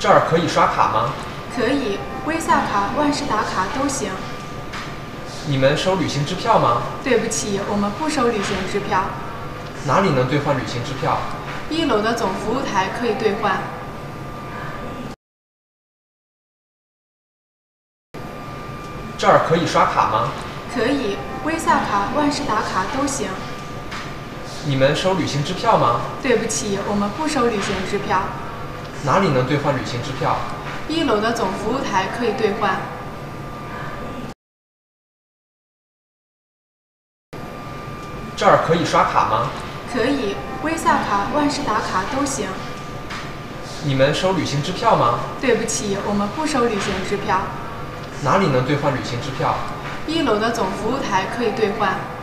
这儿可以刷卡吗？ 可以，微萨卡、万事达卡都行。 你们收旅行支票吗？ 对不起，我们不收旅行支票。 哪里能兑换旅行支票 1楼的总服务台可以兑换。 这儿可以刷卡吗？ 可以，微萨卡、万事达卡都行。 你们收旅行支票吗？ 对不起，我们不收旅行支票。 哪里能兑换旅行支票 1楼的总服务台可以兑换。 这儿可以刷卡吗？ 可以，微萨卡、万事达卡都行。 你们收旅行支票吗？ 对不起，我们不收旅行支票。 哪里能兑换旅行支票 1楼的总服务台可以兑换。